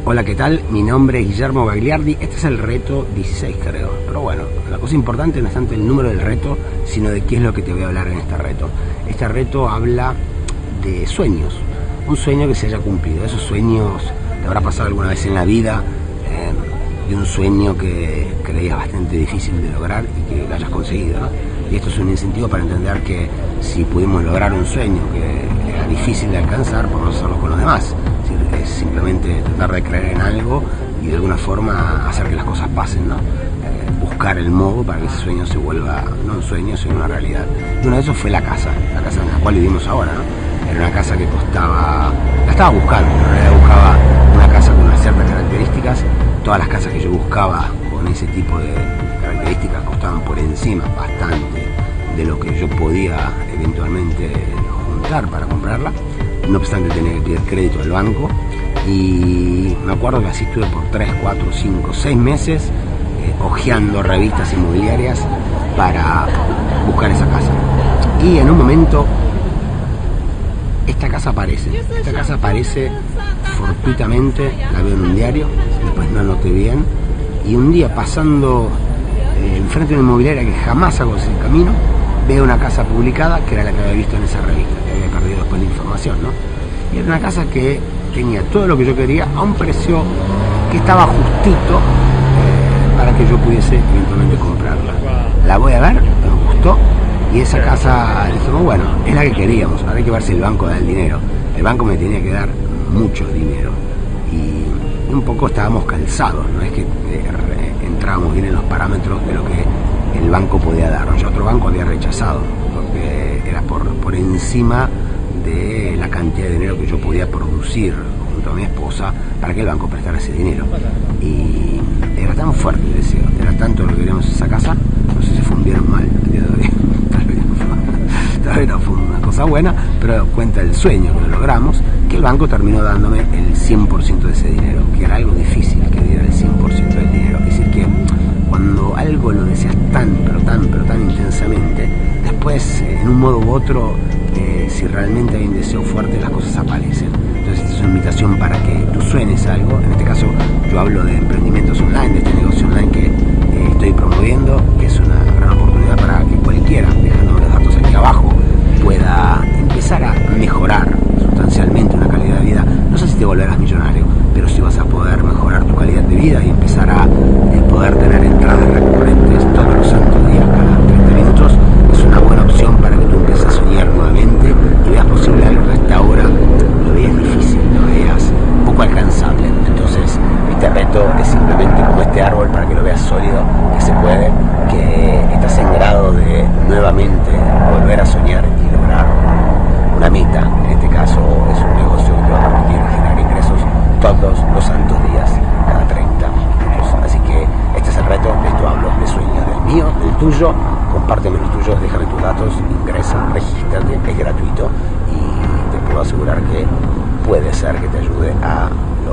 Hola, ¿qué tal? Mi nombre es Guillermo Gagliardi. Este es el reto 16, creo. Pero bueno, la cosa importante no es tanto el número del reto, sino de qué es lo que te voy a hablar en este reto. Este reto habla de sueños. Un sueño que se haya cumplido. Esos sueños te habrá pasado alguna vez en la vida, de un sueño que creías bastante difícil de lograr y que lo hayas conseguido, ¿no? Y esto es un incentivo para entender que si pudimos lograr un sueño que era difícil de alcanzar, podemos hacerlo con los demás. Es simplemente tratar de creer en algo y de alguna forma hacer que las cosas pasen, ¿no? Buscar el modo para que ese sueño se vuelva, no un sueño, sino una realidad. Y uno de esos fue la casa en la cual vivimos ahora, ¿no? Era una casa que costaba, la estaba buscando, en realidad buscaba una casa con unas ciertas características. Todas las casas que yo buscaba con ese tipo de características costaban por encima bastante de lo que yo podía eventualmente juntar para comprarla. No obstante, tenía que pedir crédito al banco y me acuerdo que así estuve por 3, 4, 5, 6 meses hojeando revistas inmobiliarias para buscar esa casa. Y en un momento esta casa aparece fortuitamente, la veo en un diario, después no anoté bien, y un día pasando enfrente de una inmobiliaria que jamás hago ese camino, veo una casa publicada que era la que había visto en esa revista, que había perdido después la información, ¿no? Y era una casa que tenía todo lo que yo quería a un precio que estaba justito para que yo pudiese eventualmente comprarla. La voy a ver, me gustó, y esa casa dijimos, bueno, es la que queríamos, ahora hay que ver si el banco da el dinero. El banco me tenía que dar mucho dinero y un poco estábamos calzados, no es que entrábamos bien en los parámetros de lo que el banco podía darnos. Otro banco había rechazado porque era por encima de la cantidad de dinero que yo podía producir junto a mi esposa para que el banco prestara ese dinero. Y era tan fuerte el deseo, era tanto lo que queríamos esa casa, no sé si fue un bien o mal el día de hoy. Tal vez no fue una cosa buena, pero cuenta el sueño que lo logramos, que el banco terminó dándome el 100% de ese dinero, que era algo difícil que diera el 100% del dinero. Es decir, que cuando algo lo deseas tan intensamente, después en un modo u otro, si realmente hay un deseo fuerte, las cosas aparecen. Entonces esta es una invitación para que tú sueñes algo. En este caso yo hablo de emprendimientos online, de este negocio online que estoy promoviendo, que es una gran oportunidad para que cualquiera, dejando los datos aquí abajo, pueda empezar a mejorar sustancialmente una calidad de vida. No sé si te volverás millonario, pero sí vas a poder mejorar tu calidad de vida y empezar a poder tener entradas recurrentes todos los santos días, cada 30 minutos. Es una buena opción para que tú empieces a soñar nuevamente y veas posible algo que hasta ahora lo veías difícil, lo veías poco alcanzable. Entonces este reto es simplemente como este árbol para que lo veas sólido, que se puede, que estás en grado de nuevamente volver a soñar y lograr una meta. En este caso es un negocio que te va a permitir generar ingresos todos los santos días, cada 30 minutos. Así que este es el reto, de esto hablo, de sueños, del mío, del tuyo. Compárteme los tuyos, déjame tus datos, ingresa, regístrate, es gratuito y te puedo asegurar que puede ser que te ayude a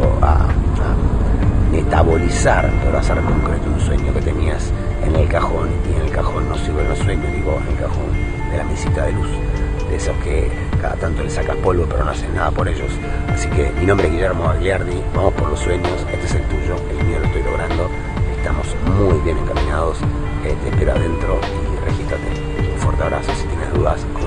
metabolizar, pero a hacer concreto un sueño que tenías en el cajón, y en el cajón no sirven los sueños, digo, en el cajón de la mesita de luz, de esos que cada tanto le sacas polvo pero no haces nada por ellos. Así que mi nombre es Guillermo Gagliardi, vamos por los sueños, este es el tuyo, el mío lo estoy logrando, estamos muy bien encaminados, te espero adentro y regístrate. Un fuerte abrazo, si tienes dudas